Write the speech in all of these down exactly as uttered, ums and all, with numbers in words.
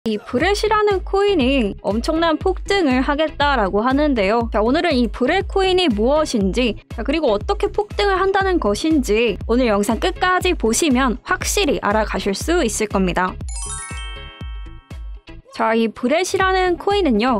이 브렛이라는 코인이 엄청난 폭등을 하겠다라고 하는데요. 자, 오늘은 이 브렛 코인이 무엇인지, 자, 그리고 어떻게 폭등을 한다는 것인지 오늘 영상 끝까지 보시면 확실히 알아가실 수 있을 겁니다. 자, 이 브렛이라는 코인은요,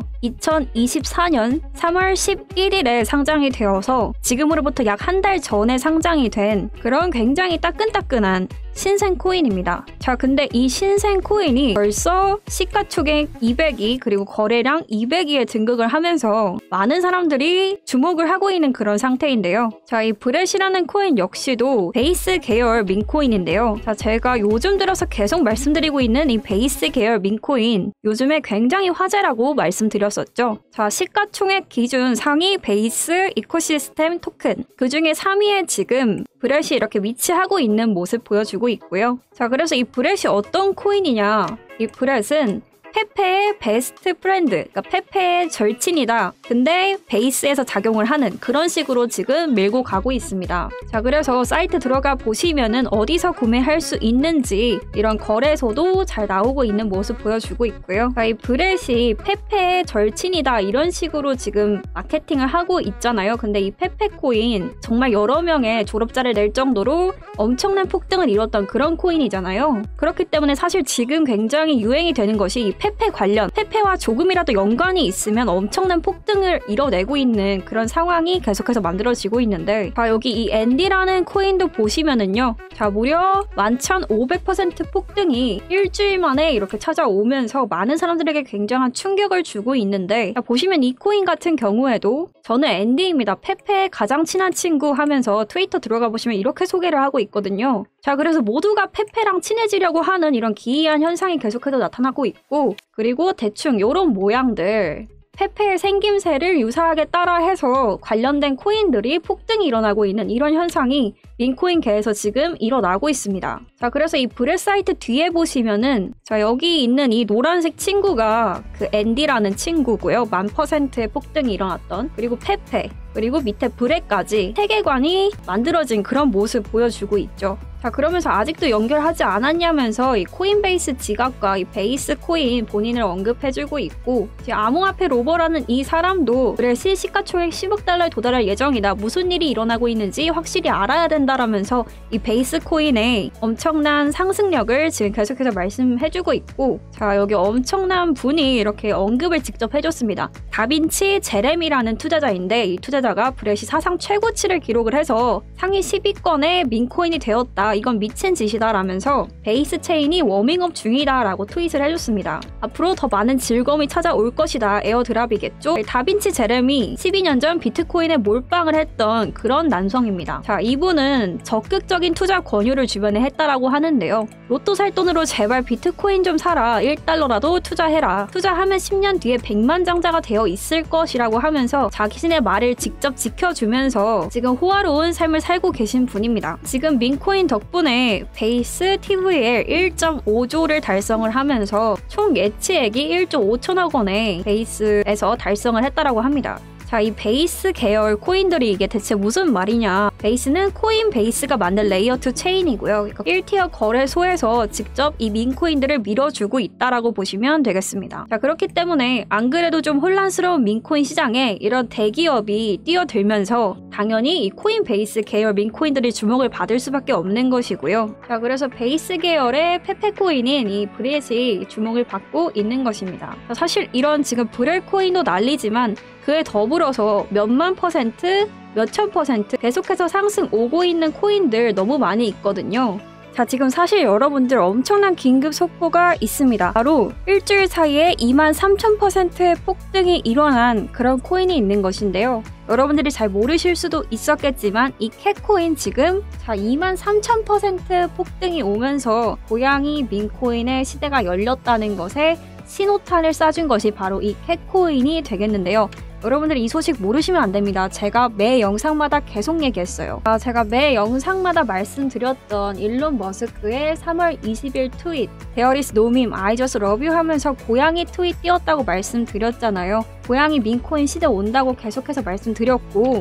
이천이십사 년 삼월 십일일에 상장이 되어서 지금으로부터 약 한 달 전에 상장이 된 그런 굉장히 따끈따끈한 신생 코인입니다. 자, 근데 이 신생 코인이 벌써 시가총액 이백이 그리고 거래량 이백이에 등극을 하면서 많은 사람들이 주목을 하고 있는 그런 상태인데요. 자, 이 브렛이라는 코인 역시도 베이스 계열 민코인인데요. 자, 제가 요즘 들어서 계속 말씀드리고 있는 이 베이스 계열 민코인, 요즘에 굉장히 화제라고 말씀드렸었죠. 자, 시가총액 기준 상위 베이스 이코시스템 토큰, 그 중에 삼 위에 지금 브렛이 이렇게 위치하고 있는 모습 보여주고 있고요. 자, 그래서 이 브렛이 어떤 코인이냐, 이 브렛은 페페의 베스트 프렌드, 그러니까 페페의 절친이다. 근데 베이스에서 작용을 하는 그런 식으로 지금 밀고 가고 있습니다. 자, 그래서 사이트 들어가 보시면은 어디서 구매할 수 있는지 이런 거래소도 잘 나오고 있는 모습 보여주고 있고요. 자, 이 브렛이 페페의 절친이다 이런 식으로 지금 마케팅을 하고 있잖아요. 근데 이 페페 코인 정말 여러 명의 졸업자를 낼 정도로 엄청난 폭등을 이뤘던 그런 코인이잖아요. 그렇기 때문에 사실 지금 굉장히 유행이 되는 것이 이 페페 관련, 페페와 조금이라도 연관이 있으면 엄청난 폭등을 이뤄내고 있는 그런 상황이 계속해서 만들어지고 있는데, 자, 여기 이 앤디라는 코인도 보시면은요, 자, 무려 만 천오백 퍼센트 폭등이 일주일 만에 이렇게 찾아오면서 많은 사람들에게 굉장한 충격을 주고 있는데, 자, 보시면 이 코인 같은 경우에도 저는 앤디입니다, 페페의 가장 친한 친구 하면서 트위터 들어가 보시면 이렇게 소개를 하고 있거든요. 자, 그래서 모두가 페페랑 친해지려고 하는 이런 기이한 현상이 계속해서 나타나고 있고, 그리고 대충 이런 모양들, 페페의 생김새를 유사하게 따라해서 관련된 코인들이 폭등이 일어나고 있는 이런 현상이 민코인계에서 지금 일어나고 있습니다. 자, 그래서 이 브렛 사이트 뒤에 보시면은, 자, 여기 있는 이 노란색 친구가 그 앤디라는 친구고요. 만 퍼센트의 폭등이 일어났던, 그리고 페페, 그리고 밑에 브렛까지 세계관이 만들어진 그런 모습 보여주고 있죠. 자, 그러면서 아직도 연결하지 않았냐면서 이 코인베이스 지갑과 이 베이스 코인 본인을 언급해주고 있고, 지금 암호화폐 로버라는 이 사람도 브렛이 시가총액 십억 달러에 도달할 예정이다. 무슨 일이 일어나고 있는지 확실히 알아야 된다라면서 이 베이스 코인의 엄청난 상승력을 지금 계속해서 말씀해주고 있고, 자, 여기 엄청난 분이 이렇게 언급을 직접 해줬습니다. 다빈치 제레미라는 투자자인데, 이 투자자가 브렛이 사상 최고치를 기록을 해서 상위 십 위권의 민코인이 되었다. 이건 미친 짓이다 라면서 베이스 체인이 워밍업 중이다 라고 트윗을 해줬습니다. 앞으로 더 많은 즐거움이 찾아올 것이다. 에어드랍이겠죠? 다빈치 제레미, 십이 년 전 비트코인에 몰빵을 했던 그런 난성입니다. 자, 이분은 적극적인 투자 권유를 주변에 했다라고 하는데요. 로또 살 돈으로 제발 비트코인 좀 사라. 일 달러라도 투자해라. 투자하면 십 년 뒤에 백만 장자가 되어 있을 것이라고 하면서 자신의 말을 직접 지켜주면서 지금 호화로운 삶을 살고 계신 분입니다. 지금 민코인 덕분에 베이스 티브이엘 일 점 오조를 달성을 하면서 총 예치액이 일조 오천억 원에 베이스에서 달성을 했다라고 합니다. 자, 이 베이스 계열 코인들이 이게 대체 무슨 말이냐. 베이스는 코인 베이스가 만든 레이어 투 체인이고요. 그러니까 일 티어 거래소에서 직접 이 민코인들을 밀어주고 있다라고 보시면 되겠습니다. 자, 그렇기 때문에 안 그래도 좀 혼란스러운 민코인 시장에 이런 대기업이 뛰어들면서 당연히 이 코인 베이스 계열 민코인들이 주목을 받을 수밖에 없는 것이고요. 자, 그래서 베이스 계열의 페페 코인인 이 브렛이 주목을 받고 있는 것입니다. 자, 사실 이런 지금 브렛 코인도 난리지만 그에 더불어서 몇만 퍼센트, 몇천 퍼센트 계속해서 상승 오고 있는 코인들 너무 많이 있거든요. 자, 지금 사실 여러분들 엄청난 긴급 속보가 있습니다. 바로 일주일 사이에 이만 삼천 퍼센트의 폭등이 일어난 그런 코인이 있는 것인데요. 여러분들이 잘 모르실 수도 있었겠지만 이 캣코인 지금 자 이만 삼천 퍼센트 폭등이 오면서 고양이 민코인의 시대가 열렸다는 것에 신호탄을 쏴준 것이 바로 이 캣코인이 되겠는데요. 여러분들이 이 소식 모르시면 안 됩니다. 제가 매 영상마다 계속 얘기했어요. 아, 제가 매 영상마다 말씀드렸던 일론 머스크의 삼월 이십일 트윗, There is no meme, I just love you 하면서 고양이 트윗 띄웠다고 말씀드렸잖아요. 고양이 민코인 시대 온다고 계속해서 말씀드렸고,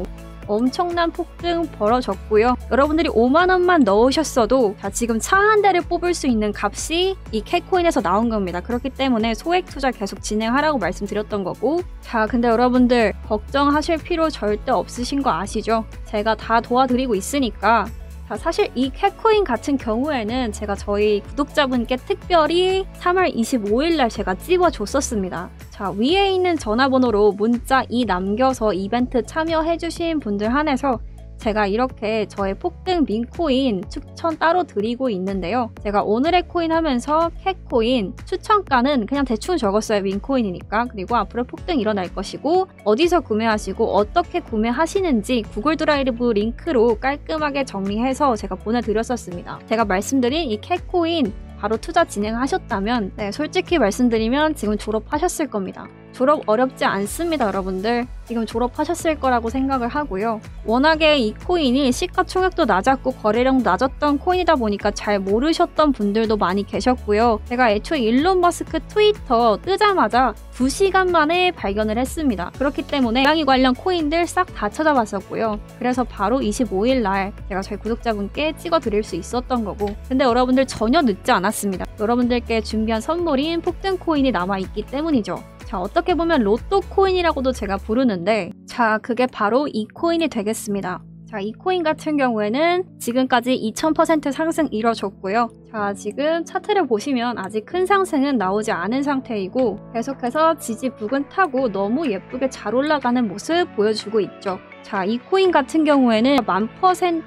엄청난 폭등 벌어졌고요. 여러분들이 오만 원만 넣으셨어도 자, 지금 차 한 대를 뽑을 수 있는 값이 이 캣코인에서 나온 겁니다. 그렇기 때문에 소액 투자 계속 진행하라고 말씀드렸던 거고, 자 근데 여러분들 걱정하실 필요 절대 없으신 거 아시죠? 제가 다 도와드리고 있으니까. 자, 사실 이 캣코인 같은 경우에는 제가 저희 구독자분께 특별히 삼월 이십오일 날 제가 찝어줬었습니다. 자, 위에 있는 전화번호로 문자 이 남겨서 이벤트 참여해주신 분들 한해서 제가 이렇게 저의 폭등 민코인 추천 따로 드리고 있는데요. 제가 오늘의 코인 하면서 캣코인 추천가는 그냥 대충 적었어요. 민코인이니까. 그리고 앞으로 폭등 일어날 것이고 어디서 구매하시고 어떻게 구매하시는지 구글 드라이브 링크로 깔끔하게 정리해서 제가 보내드렸었습니다. 제가 말씀드린 이 캣코인 바로 투자 진행하셨다면 네, 솔직히 말씀드리면 지금 졸업하셨을 겁니다. 졸업 어렵지 않습니다, 여러분들. 지금 졸업하셨을 거라고 생각을 하고요. 워낙에 이 코인이 시가총액도 낮았고 거래량도 낮았던 코인이다 보니까 잘 모르셨던 분들도 많이 계셨고요. 제가 애초에 일론 머스크 트위터 뜨자마자 두 시간 만에 발견을 했습니다. 그렇기 때문에 고양이 관련 코인들 싹 다 찾아봤었고요. 그래서 바로 이십오일 날 제가 저희 구독자분께 찍어드릴 수 있었던 거고, 근데 여러분들 전혀 늦지 않았습니다. 여러분들께 준비한 선물인 폭등 코인이 남아있기 때문이죠. 자, 어떻게 보면 로또 코인이라고도 제가 부르는데, 자, 그게 바로 이 코인이 되겠습니다. 자, 이 코인 같은 경우에는 지금까지 이천 퍼센트 상승 이뤄졌고요. 자, 지금 차트를 보시면 아직 큰 상승은 나오지 않은 상태이고 계속해서 지지 부근 타고 너무 예쁘게 잘 올라가는 모습 보여주고 있죠. 자, 이 코인 같은 경우에는 만 퍼센트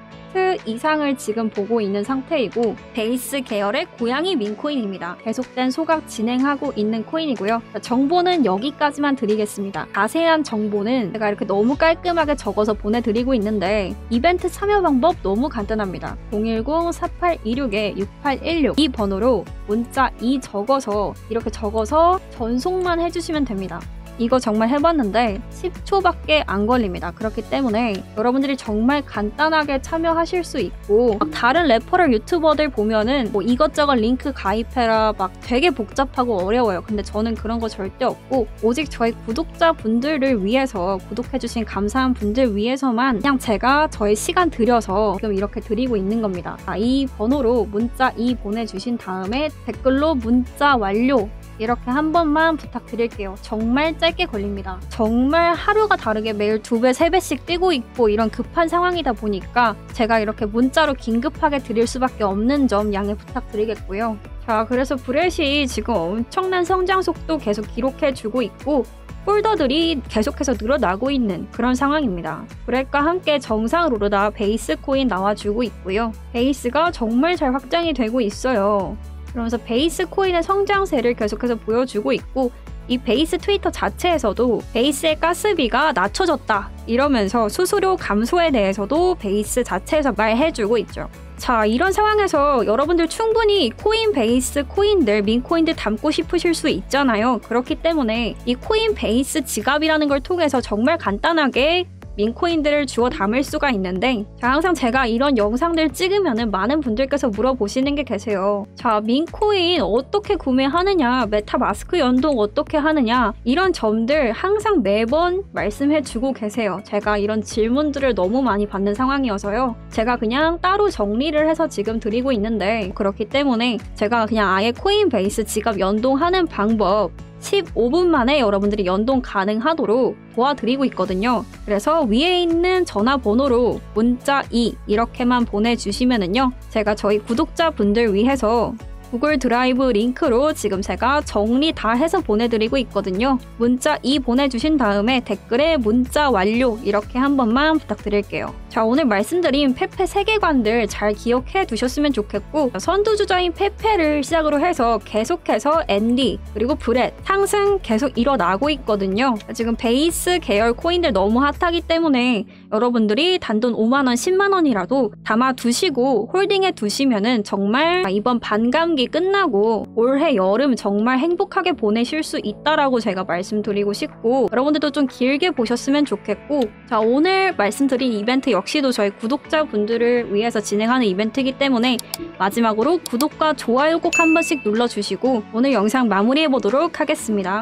이상을 지금 보고 있는 상태이고 베이스 계열의 고양이 민코인입니다. 계속된 소각 진행하고 있는 코인이고요. 자, 정보는 여기까지만 드리겠습니다. 자세한 정보는 제가 이렇게 너무 깔끔하게 적어서 보내드리고 있는데 이벤트 참여 방법 너무 간단합니다. 공일공 사팔이육 육팔일육 이 번호로 문자 이 적어서 이렇게 적어서 전송만 해주시면 됩니다. 이거 정말 해봤는데 십 초밖에 안 걸립니다. 그렇기 때문에 여러분들이 정말 간단하게 참여하실 수 있고, 막 다른 래퍼럴 유튜버들 보면은 뭐 이것저것 링크 가입해라 막 되게 복잡하고 어려워요. 근데 저는 그런 거 절대 없고 오직 저희 구독자분들을 위해서, 구독해주신 감사한 분들 위해서만 그냥 제가 저의 시간 들여서 지금 이렇게 드리고 있는 겁니다. 자, 이 번호로 문자 이 보내주신 다음에 댓글로 문자 완료 이렇게 한 번만 부탁드릴게요. 정말 짧게 걸립니다. 정말 하루가 다르게 매일 두 배, 세 배씩 뛰고 있고 이런 급한 상황이다 보니까 제가 이렇게 문자로 긴급하게 드릴 수밖에 없는 점 양해 부탁드리겠고요. 자, 그래서 브렛이 지금 엄청난 성장 속도 계속 기록해주고 있고 홀더들이 계속해서 늘어나고 있는 그런 상황입니다. 브렛과 함께 정상 오르다 베이스 코인 나와주고 있고요. 베이스가 정말 잘 확장이 되고 있어요. 그러면서 베이스 코인의 성장세를 계속해서 보여주고 있고 이 베이스 트위터 자체에서도 베이스의 가스비가 낮춰졌다 이러면서 수수료 감소에 대해서도 베이스 자체에서 말해주고 있죠. 자, 이런 상황에서 여러분들 충분히 코인 베이스 코인들, 민코인들 담고 싶으실 수 있잖아요. 그렇기 때문에 이 코인 베이스 지갑이라는 걸 통해서 정말 간단하게 민코인들을 주워 담을 수가 있는데, 자, 항상 제가 이런 영상들 찍으면은 많은 분들께서 물어보시는 게 계세요. 자, 민코인 어떻게 구매하느냐, 메타마스크 연동 어떻게 하느냐, 이런 점들 항상 매번 말씀해주고 계세요. 제가 이런 질문들을 너무 많이 받는 상황이어서요. 제가 그냥 따로 정리를 해서 지금 드리고 있는데, 그렇기 때문에 제가 그냥 아예 코인 베이스 지갑 연동하는 방법 십오 분 만에 여러분들이 연동 가능하도록 도와드리고 있거든요. 그래서 위에 있는 전화번호로 문자 이 이렇게만 보내주시면은요, 제가 저희 구독자분들 위해서 구글 드라이브 링크로 지금 제가 정리 다 해서 보내드리고 있거든요. 문자 이 보내주신 다음에 댓글에 문자 완료 이렇게 한 번만 부탁드릴게요. 자, 오늘 말씀드린 페페 세계관들 잘 기억해 두셨으면 좋겠고, 선두주자인 페페를 시작으로 해서 계속해서 앤디 그리고 브렛 상승 계속 일어나고 있거든요. 지금 베이스 계열 코인들 너무 핫하기 때문에 여러분들이 단돈 오만 원, 십만 원이라도 담아 두시고 홀딩해 두시면은 정말 이번 반감기 끝나고 올해 여름 정말 행복하게 보내실 수 있다라고 제가 말씀드리고 싶고, 여러분들도 좀 길게 보셨으면 좋겠고, 자, 오늘 말씀드린 이벤트 역시도 저희 구독자분들을 위해서 진행하는 이벤트이기 때문에 마지막으로 구독과 좋아요 꼭 한 번씩 눌러주시고 오늘 영상 마무리해보도록 하겠습니다.